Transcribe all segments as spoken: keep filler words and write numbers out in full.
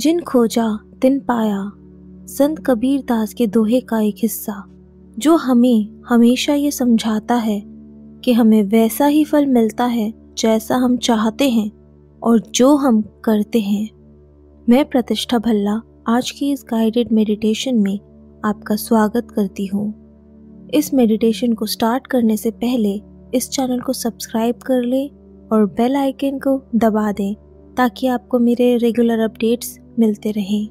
जिन खोजा तिन पाया, संत कबीर दास के दोहे का एक हिस्सा, जो हमें हमेशा ये समझाता है कि हमें वैसा ही फल मिलता है जैसा हम चाहते हैं और जो हम करते हैं। मैं प्रतिष्ठा भल्ला आज की इस गाइडेड मेडिटेशन में आपका स्वागत करती हूँ। इस मेडिटेशन को स्टार्ट करने से पहले इस चैनल को सब्सक्राइब कर लें और बेल आइकन को दबा दें ताकि आपको मेरे रेगुलर अपडेट्स मिलते रहें।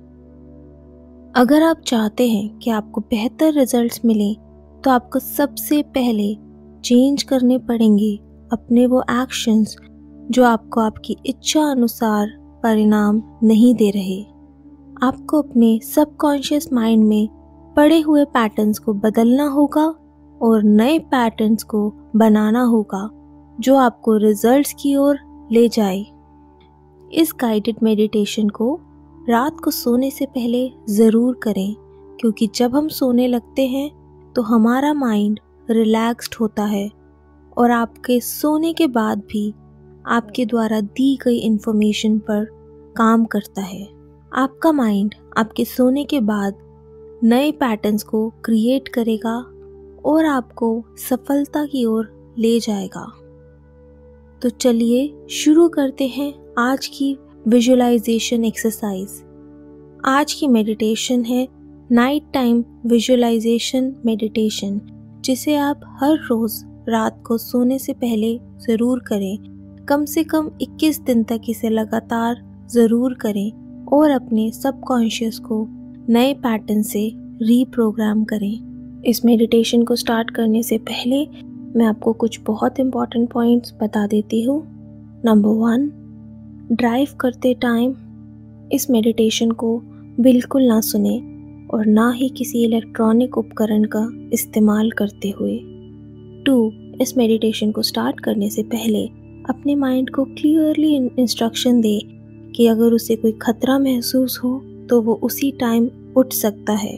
अगर आप चाहते हैं कि आपको बेहतर रिजल्ट्स मिलें तो आपको सबसे पहले चेंज करने पड़ेंगे अपने वो एक्शंस जो आपको आपकी इच्छा अनुसार परिणाम नहीं दे रहे। आपको अपने सबकॉन्शियस माइंड में पड़े हुए पैटर्न्स को बदलना होगा और नए पैटर्न्स को बनाना होगा जो आपको रिजल्ट्स की ओर ले जाए। इस गाइडेड मेडिटेशन को रात को सोने से पहले ज़रूर करें, क्योंकि जब हम सोने लगते हैं तो हमारा माइंड रिलैक्स्ड होता है और आपके सोने के बाद भी आपके द्वारा दी गई इन्फॉर्मेशन पर काम करता है। आपका माइंड आपके सोने के बाद नए पैटर्न्स को क्रिएट करेगा और आपको सफलता की ओर ले जाएगा। तो चलिए शुरू करते हैं आज की विजुअलाइजेशन एक्सरसाइज। आज की मेडिटेशन है नाइट टाइम विजुअलाइजेशन मेडिटेशन, जिसे आप हर रोज़ रात को सोने से पहले ज़रूर करें। कम से कम इक्कीस दिन तक इसे लगातार ज़रूर करें और अपने सबकॉन्शियस को नए पैटर्न से रीप्रोग्राम करें। इस मेडिटेशन को स्टार्ट करने से पहले मैं आपको कुछ बहुत इम्पॉर्टेंट पॉइंट्स बता देती हूँ। नंबर वन, ड्राइव करते टाइम इस मेडिटेशन को बिल्कुल ना सुने और ना ही किसी इलेक्ट्रॉनिक उपकरण का इस्तेमाल करते हुए। टू, इस मेडिटेशन को स्टार्ट करने से पहले अपने माइंड को क्लियरली इंस्ट्रक्शन दे कि अगर उसे कोई खतरा महसूस हो तो वो उसी टाइम उठ सकता है,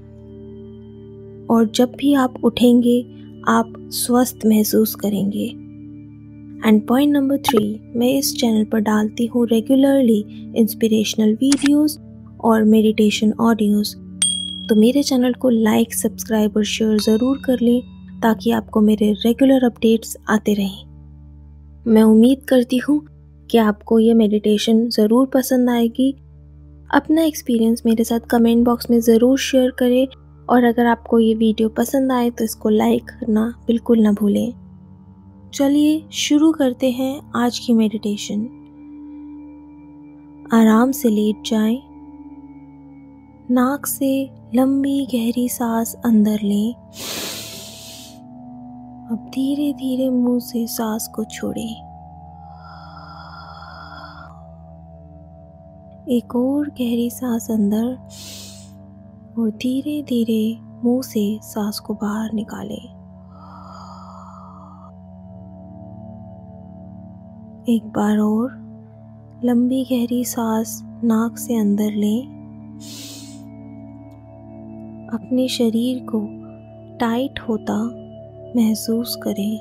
और जब भी आप उठेंगे आप स्वस्थ महसूस करेंगे। एंड पॉइंट नंबर थ्री, मैं इस चैनल पर डालती हूँ रेगुलरली इंस्पिरेशनल वीडियोस और मेडिटेशन ऑडियोज़, तो मेरे चैनल को लाइक, सब्सक्राइब और शेयर ज़रूर कर लें ताकि आपको मेरे रेगुलर अपडेट्स आते रहें। मैं उम्मीद करती हूँ कि आपको ये मेडिटेशन ज़रूर पसंद आएगी। अपना एक्सपीरियंस मेरे साथ कमेंट बॉक्स में ज़रूर शेयर करें, और अगर आपको ये वीडियो पसंद आए तो इसको लाइक करना बिल्कुल ना भूलें। चलिए शुरू करते हैं आज की मेडिटेशन। आराम से लेट जाएं, नाक से लंबी गहरी सांस अंदर लें। अब धीरे धीरे मुंह से सांस को छोड़ें। एक और गहरी सांस अंदर और धीरे धीरे मुंह से सांस को बाहर निकालें। एक बार और लंबी गहरी सांस नाक से अंदर लें। अपने शरीर को टाइट होता महसूस करें।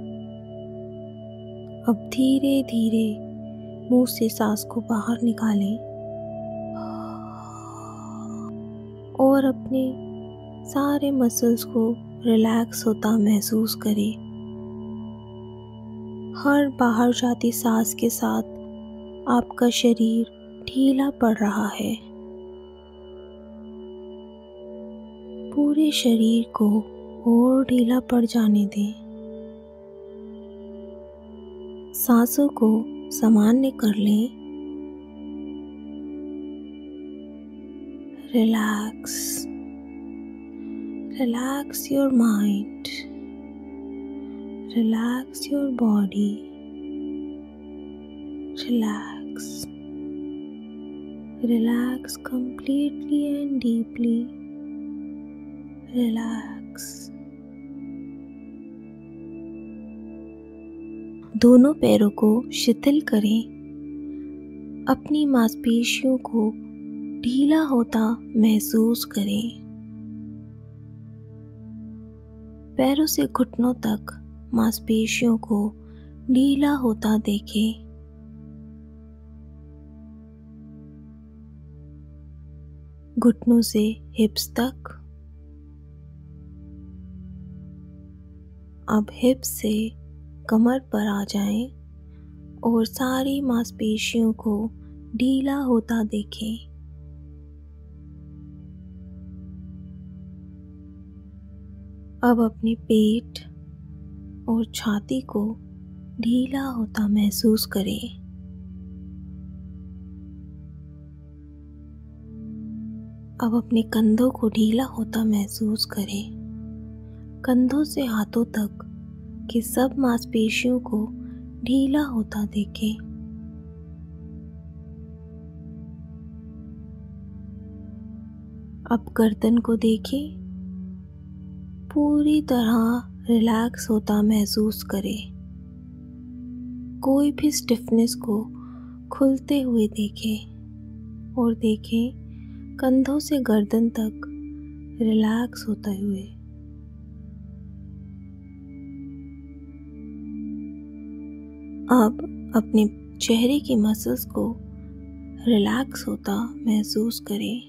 अब धीरे धीरे मुंह से सांस को बाहर निकालें और अपने सारे मसल्स को रिलैक्स होता महसूस करें। हर बाहर जाती सांस के साथ आपका शरीर ढीला पड़ रहा है। पूरे शरीर को और ढीला पड़ जाने दें। सांसों को सामान्य कर लें। Relax. Relax your mind. Relax your body. Relax. Relax completely and deeply. Relax. दोनों पैरों को शिथिल करें। अपनी मांसपेशियों को ढीला होता महसूस करें। पैरों से घुटनों तक मांसपेशियों को ढीला होता देखें। घुटनों से हिप्स तक। अब हिप्स से कमर पर आ जाएं और सारी मांसपेशियों को ढीला होता देखें। अब अपने पेट और छाती को ढीला होता महसूस करें। अब अपने कंधों को ढीला होता महसूस करें। कंधों से हाथों तक की सब मांसपेशियों को ढीला होता देखें। अब गर्दन को देखें, पूरी तरह रिलैक्स होता महसूस करें। कोई भी स्टिफनेस को खुलते हुए देखें और देखें कंधों से गर्दन तक रिलैक्स होते हुए। अब अपने चेहरे की मसल्स को रिलैक्स होता महसूस करें।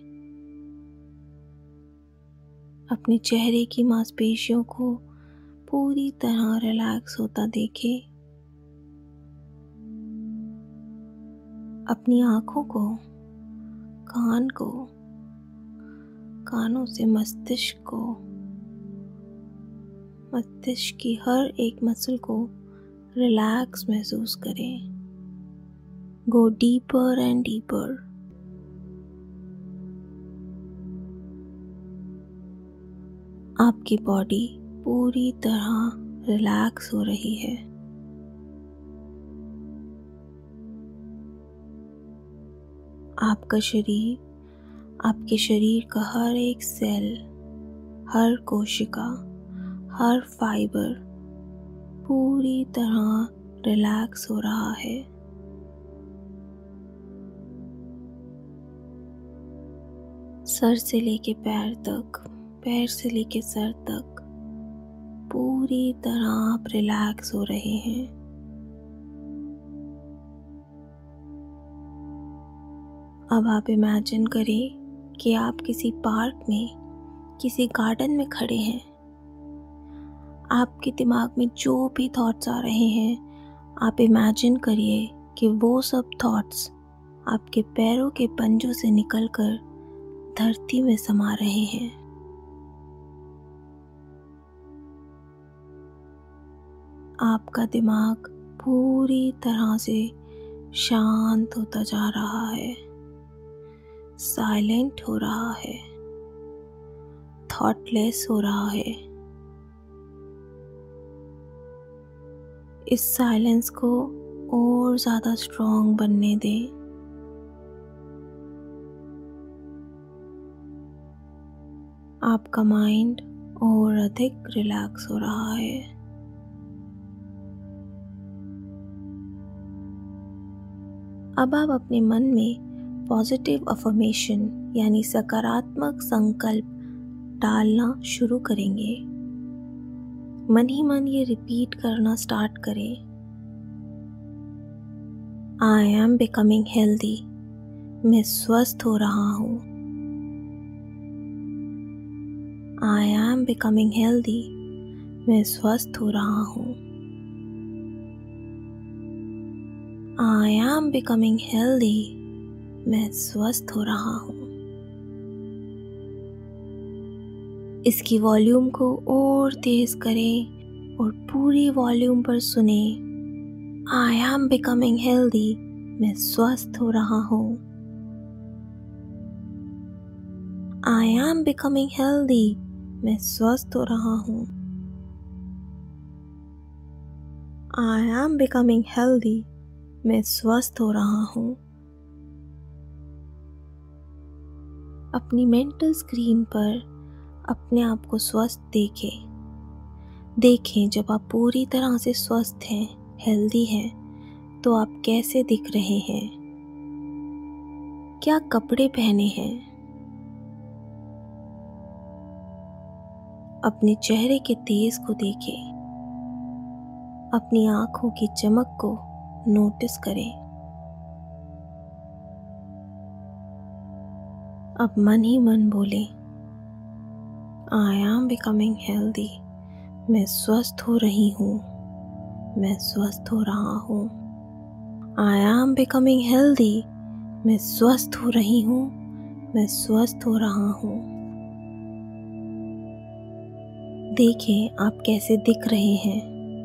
अपने चेहरे की मांसपेशियों को पूरी तरह रिलैक्स होता देखें। अपनी आँखों को, कान को, कानों से मस्तिष्क को, मस्तिष्क की हर एक मसल को रिलैक्स महसूस करें। Go deeper and deeper. आपकी बॉडी पूरी तरह रिलैक्स हो रही है। आपका शरीर, आपके शरीर का हर एक सेल, हर कोशिका, हर फाइबर पूरी तरह रिलैक्स हो रहा है। सर से लेके पैर तक, पैर से लेके सर तक पूरी तरह आप रिलैक्स हो रहे हैं। अब आप इमेजिन करें कि आप किसी पार्क में, किसी गार्डन में खड़े हैं। आपके दिमाग में जो भी थॉट्स आ रहे हैं, आप इमेजिन करिए कि वो सब थॉट्स आपके पैरों के पंजों से निकलकर धरती में समा रहे हैं। आपका दिमाग पूरी तरह से शांत होता जा रहा है, साइलेंट हो रहा है, थॉटलेस हो रहा है। इस साइलेंस को और ज़्यादा स्ट्रॉन्ग बनने दें। आपका माइंड और अधिक रिलैक्स हो रहा है। अब आप अपने मन में पॉजिटिव अफर्मेशन यानी सकारात्मक संकल्प डालना शुरू करेंगे। मन ही मन ये रिपीट करना स्टार्ट करें। I am becoming healthy. मैं स्वस्थ हो रहा हूँ। I am becoming healthy. मैं स्वस्थ हो रहा हूँ। I am becoming healthy. मैं स्वस्थ हो रहा हूँ। इसकी वॉल्यूम को और तेज करें और पूरी वॉल्यूम पर सुने। I am becoming healthy. मैं स्वस्थ हो रहा हूँ। I am becoming healthy. मैं स्वस्थ हो रहा हूँ। I am becoming healthy. मैं स्वस्थ हो रहा हूँ। अपनी मेंटल स्क्रीन पर अपने आप को स्वस्थ देखें। देखें जब आप पूरी तरह से स्वस्थ हैं, हेल्दी हैं, तो आप कैसे दिख रहे हैं, क्या कपड़े पहने हैं। अपने चेहरे के तेज को देखें। अपनी आंखों की चमक को नोटिस करें। अब मन ही मन बोले, आई एम बिकमिंग हेल्दी। मैं स्वस्थ हो रही हूँ, मैं स्वस्थ हो रहा हूँ। I am becoming healthy. मैं स्वस्थ हो रही हूँ, मैं स्वस्थ हो रहा हूँ। देखें आप कैसे दिख रहे हैं।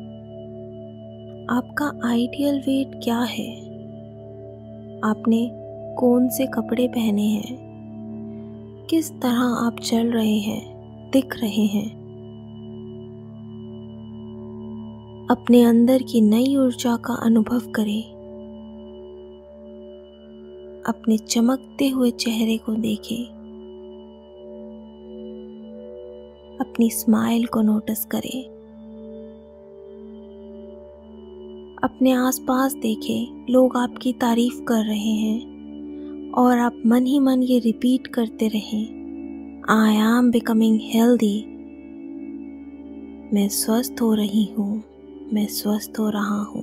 आपका आइडियल वेट क्या है? आपने कौन से कपड़े पहने हैं? किस तरह आप चल रहे हैं, दिख रहे हैं? अपने अंदर की नई ऊर्जा का अनुभव करें। अपने चमकते हुए चेहरे को देखें। अपनी स्माइल को नोटिस करें। अपने आसपास देखें, लोग आपकी तारीफ कर रहे हैं और आप मन ही मन ये रिपीट करते रहें, आई एम बिकमिंग हेल्दी। मैं स्वस्थ हो रही हूँ, मैं स्वस्थ हो रहा हूँ।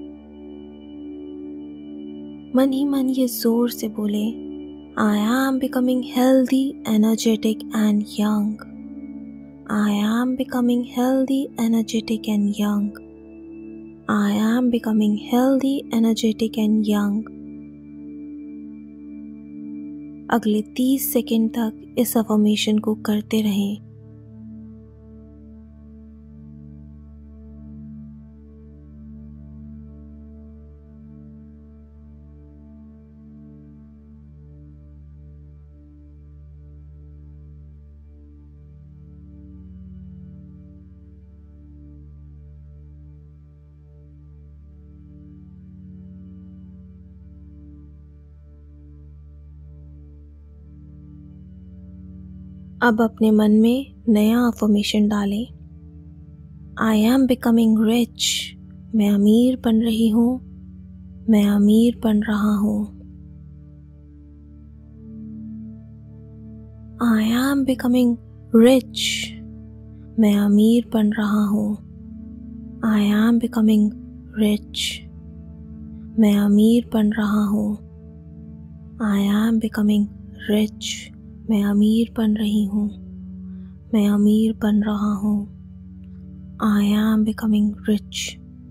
मन ही मन ये जोर से बोले, I am becoming healthy, energetic and young. I am becoming healthy, energetic and young. I am becoming healthy, energetic and young। अगले तीस सेकंड तक इस अफर्मेशन को करते रहें। अब अपने मन में नया अफर्मेशन डालें, आई एम बिकमिंग रिच। मैं अमीर बन रही हूँ, मैं अमीर बन रहा हूँ। I am becoming rich. मैं अमीर बन रहा हूँ। I am becoming rich. मैं अमीर बन रहा हूँ। I am becoming rich. मैं अमीर बन रही हूँ, मैं अमीर बन रहा हूँ। I am becoming rich.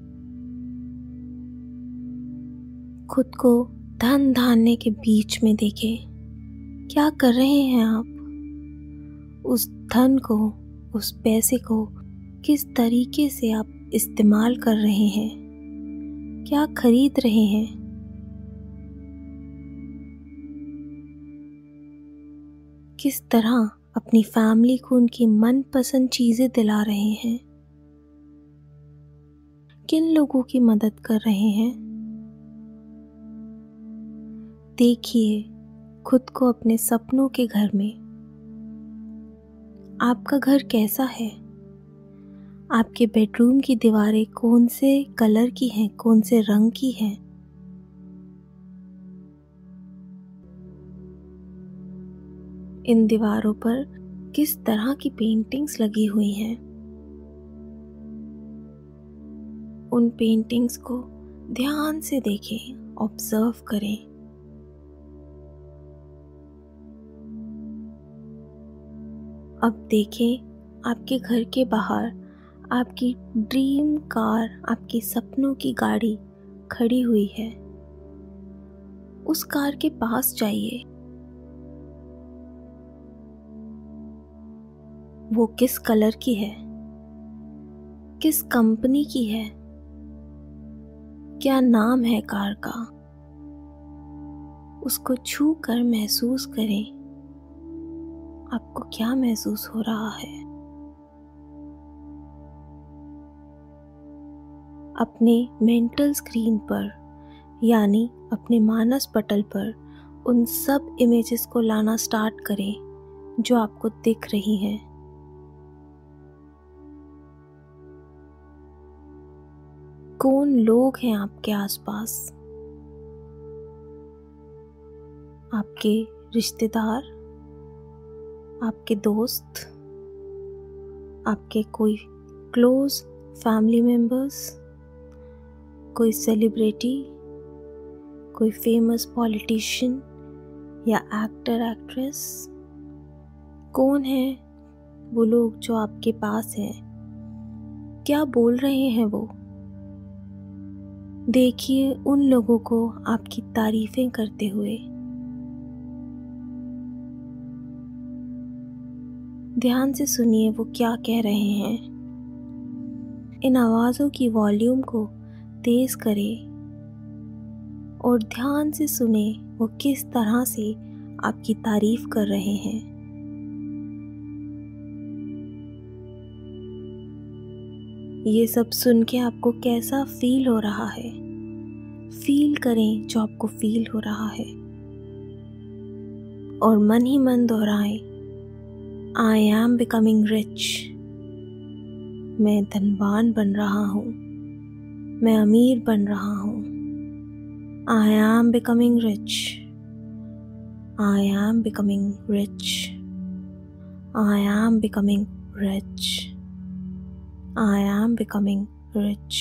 खुद को धन धान्य के बीच में देखें। क्या कर रहे हैं आप? उस धन को, उस पैसे को किस तरीके से आप इस्तेमाल कर रहे हैं? क्या खरीद रहे हैं? किस तरह अपनी फैमिली को उनकी मनपसंद चीजें दिला रहे हैं? किन लोगों की मदद कर रहे हैं? देखिए खुद को अपने सपनों के घर में। आपका घर कैसा है? आपके बेडरूम की दीवारें कौन से कलर की हैं, कौन से रंग की हैं? इन दीवारों पर किस तरह की पेंटिंग्स लगी हुई हैं? उन पेंटिंग्स को ध्यान से देखें, ऑब्जर्व करें। अब देखें आपके घर के बाहर आपकी ड्रीम कार, आपकी सपनों की गाड़ी खड़ी हुई है। उस कार के पास जाइए। वो किस कलर की है? किस कंपनी की है? क्या नाम है कार का? उसको छू कर महसूस करें। आपको क्या महसूस हो रहा है? अपने मेंटल स्क्रीन पर यानी अपने मानस पटल पर उन सब इमेजेस को लाना स्टार्ट करें जो आपको दिख रही हैं। कौन लोग हैं आपके आसपास? आपके रिश्तेदार, आपके दोस्त, आपके कोई क्लोज फैमिली मेंबर्स, कोई सेलिब्रिटी, कोई फेमस पॉलिटिशियन या एक्टर एक्ट्रेस? कौन है वो लोग जो आपके पास हैं? क्या बोल रहे हैं वो? देखिए उन लोगों को आपकी तारीफें करते हुए। ध्यान से सुनिए वो क्या कह रहे हैं। इन आवाज़ों की वॉल्यूम को तेज करें और ध्यान से सुने वो किस तरह से आपकी तारीफ कर रहे हैं। ये सब सुन के आपको कैसा फील हो रहा है? फील करें जो आपको फील हो रहा है और मन ही मन दोहराएं, आई एम बिकमिंग रिच। मैं धनवान बन रहा हूँ, मैं अमीर बन रहा हूँ। I am becoming rich, I am becoming rich, I am becoming rich, I am becoming rich.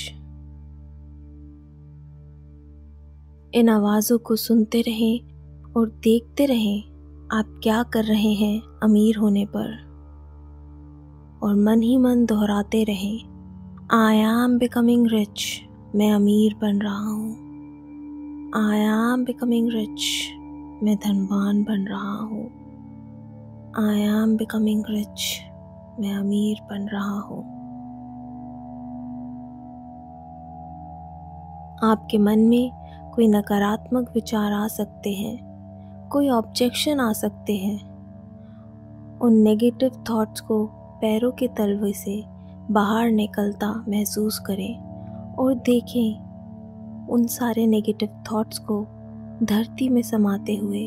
इन आवाज़ों को सुनते रहें और देखते रहें आप क्या कर रहे हैं अमीर होने पर, और मन ही मन दोहराते रहें, आई एम बिकमिंग रिच। मैं अमीर बन रहा हूँ। I am becoming rich. मैं धनवान बन रहा हूँ। I am becoming rich. मैं अमीर बन रहा हूँ। आपके मन में कोई नकारात्मक विचार आ सकते हैं, कोई ऑब्जेक्शन आ सकते हैं। उन नेगेटिव थॉट्स को पैरों के तलवे से बाहर निकलता महसूस करें और देखें उन सारे नेगेटिव थॉट्स को धरती में समाते हुए।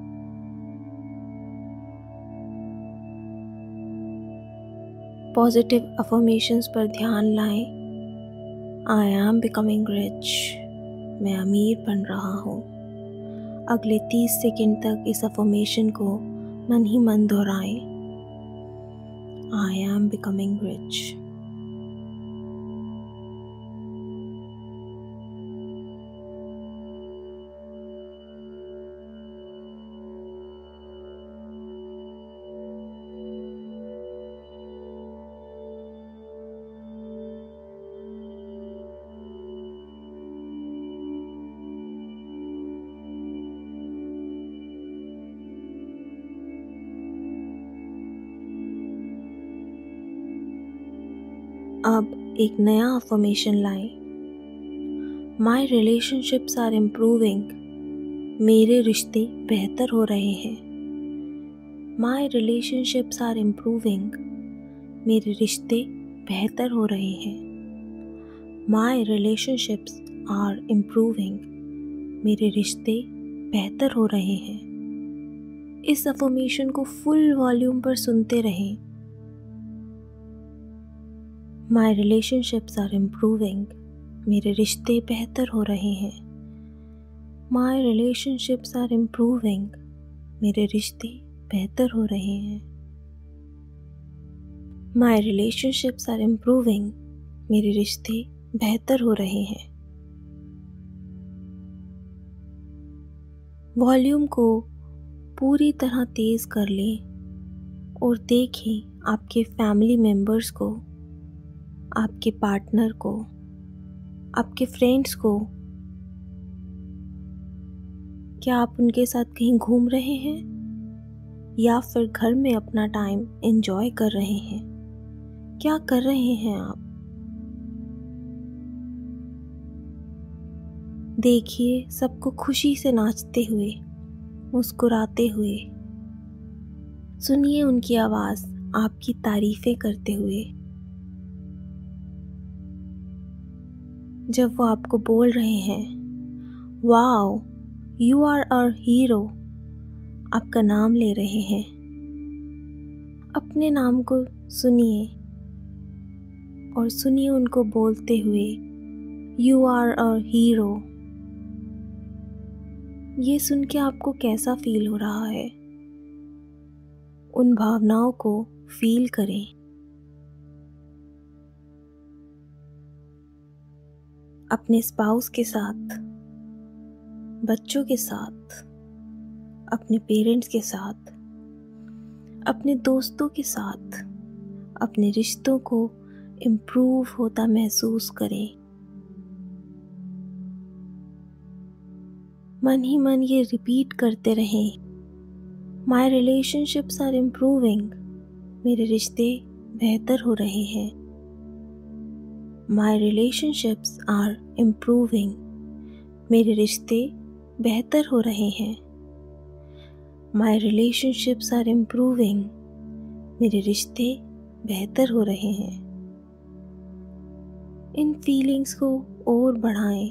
पॉजिटिव अफर्मेशंस पर ध्यान लाएं। I am becoming rich. मैं अमीर बन रहा हूँ। अगले तीस सेकंड तक इस अफर्मेशन को मन ही मन दोहराएं। I am becoming rich. अब एक नया अफर्मेशन लाएं। My relationships are improving. मेरे रिश्ते बेहतर हो रहे हैं। My relationships are improving. मेरे रिश्ते बेहतर हो रहे हैं। My relationships are improving. मेरे रिश्ते बेहतर हो रहे हैं। इस अफर्मेशन को फुल वॉल्यूम पर सुनते रहें। My relationships are improving. मेरे रिश्ते बेहतर हो रहे हैं। My relationships are improving. मेरे रिश्ते बेहतर हो रहे हैं। My relationships are improving. मेरे रिश्ते बेहतर हो रहे हैं। वॉल्यूम को पूरी तरह तेज कर लें और देखें आपके फैमिली मेंबर्स को, आपके पार्टनर को, आपके फ्रेंड्स को। क्या आप उनके साथ कहीं घूम रहे हैं या फिर घर में अपना टाइम एंजॉय कर रहे हैं? क्या कर रहे हैं आप? देखिए सबको खुशी से नाचते हुए, मुस्कुराते हुए। सुनिए उनकी आवाज़ आपकी तारीफें करते हुए। जब वो आपको बोल रहे हैं, wow you are a hero, आपका नाम ले रहे हैं, अपने नाम को सुनिए और सुनिए उनको बोलते हुए, यू आर अ हीरो। ये सुन के आपको कैसा फील हो रहा है? उन भावनाओं को फील करें। अपने स्पाउस के साथ, बच्चों के साथ, अपने पेरेंट्स के साथ, अपने दोस्तों के साथ अपने रिश्तों को इम्प्रूव होता महसूस करें। मन ही मन ये रिपीट करते रहें, माई रिलेशनशिप्स आर इम्प्रूविंग, मेरे रिश्ते बेहतर हो रहे हैं। माई रिलेशनशिप्स आर इम्प्रूविंग, मेरे रिश्ते बेहतर हो रहे हैं। माई रिलेशनशिप्स आर इम्प्रूविंग, मेरे रिश्ते बेहतर हो रहे हैं। इन फीलिंग्स को और बढ़ाएं।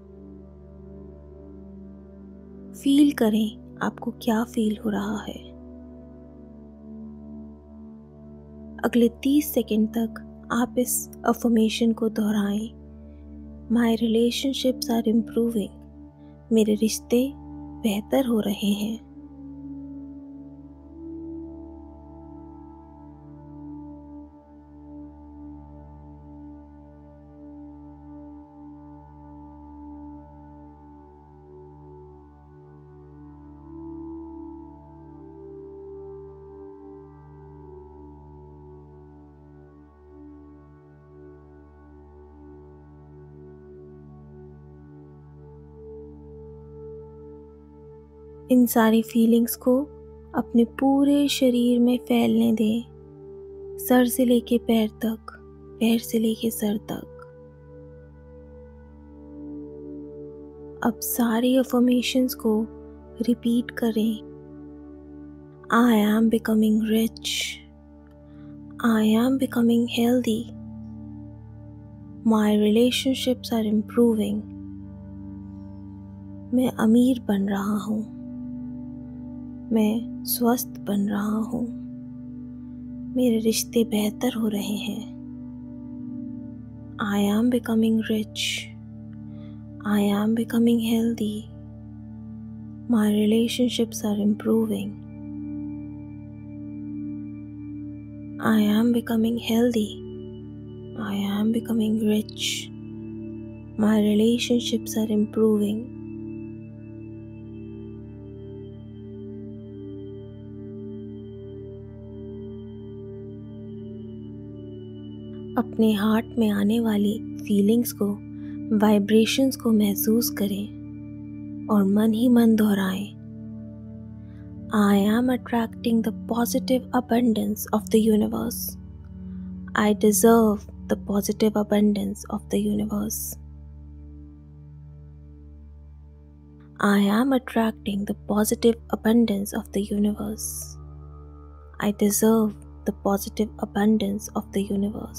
फील करें आपको क्या फील हो रहा है। अगले तीस सेकंड तक आप इस अफर्मेशन को दोहराएं। माई रिलेशनशिप्स आर इम्प्रूविंग, मेरे रिश्ते बेहतर हो रहे हैं। इन सारी फीलिंग्स को अपने पूरे शरीर में फैलने दें, सर से लेके पैर तक, पैर से लेके सर तक। अब सारी अफर्मेशंस को रिपीट करें। I am becoming rich, I am becoming healthy, my relationships are improving, मैं अमीर बन रहा हूँ, मैं स्वस्थ बन रहा हूँ, मेरे रिश्ते बेहतर हो रहे हैं। I am becoming rich, I am becoming healthy, my relationships are improving, I am becoming healthy, I am becoming rich, my relationships are improving. अपने हार्ट में आने वाली फीलिंग्स को, वाइब्रेशंस को महसूस करें और मन ही मन दोहराएं। I am attracting the positive abundance of the universe. I deserve the positive abundance of the universe. I am attracting the positive abundance of the universe. I deserve the positive abundance of the universe.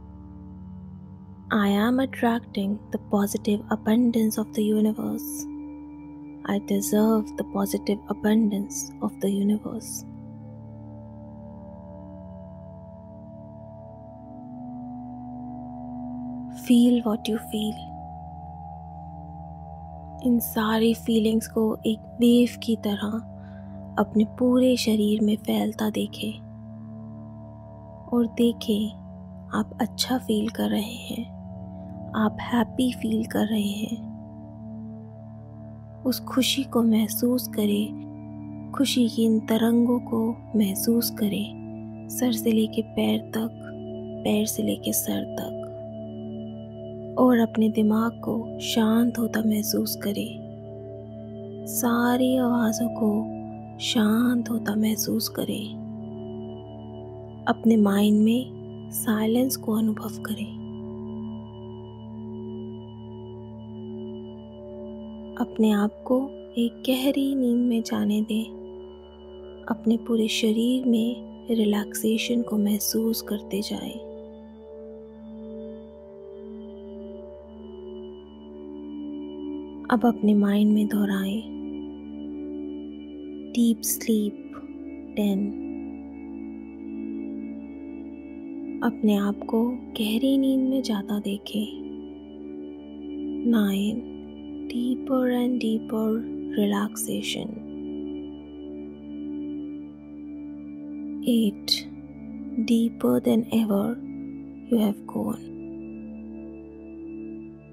I am attracting the positive abundance of the universe. I deserve the positive abundance of the universe. Feel what you feel. इन सारी feelings को एक wave की तरह अपने पूरे शरीर में फैलता देखें और देखें आप अच्छा फील कर रहे हैं, आप हैप्पी फील कर रहे हैं। उस खुशी को महसूस करें, खुशी की इन तरंगों को महसूस करें, सर से लेके पैर तक, पैर से लेके सर तक, और अपने दिमाग को शांत होता महसूस करें। सारी आवाज़ों को शांत होता महसूस करें। अपने माइंड में साइलेंस को अनुभव करें। अपने आप को एक गहरी नींद में जाने दें। अपने पूरे शरीर में रिलैक्सेशन को महसूस करते जाएं। अब अपने माइंड में दोहराएं, डीप स्लीप टेन। अपने आप को गहरी नींद में जाता देखें। Nine, deeper and deeper relaxation. Eight, deeper than ever you have gone.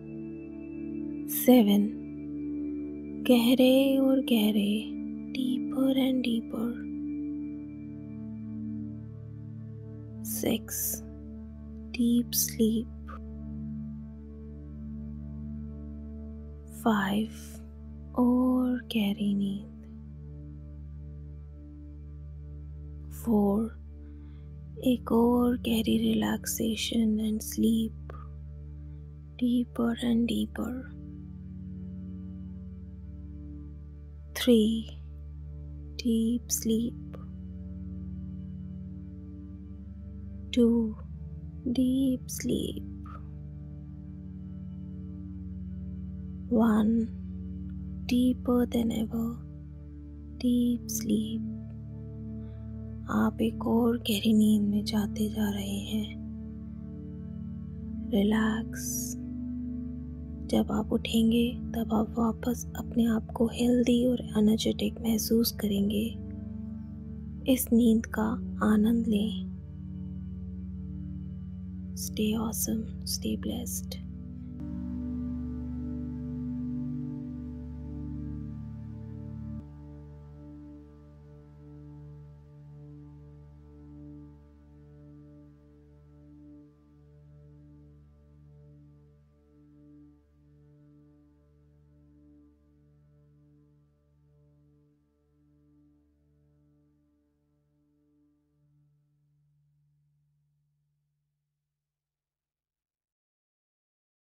Seven, गहरे और गहरे, deeper deeper and deeper. Six. Deep sleep. Five. और गहरी नींद. Four. एक और गहरी relaxation and sleep. Deeper and deeper. Three. Deep sleep. Two. Deep sleep. One. Deeper than ever. Deep sleep. आप एक और गहरी नींद में जाते जा रहे हैं. रिलैक्स. जब आप उठेंगे तब आप वापस अपने आप को हेल्दी और एनर्जेटिक महसूस करेंगे. इस नींद का आनंद लें. Stay awesome, stay blessed.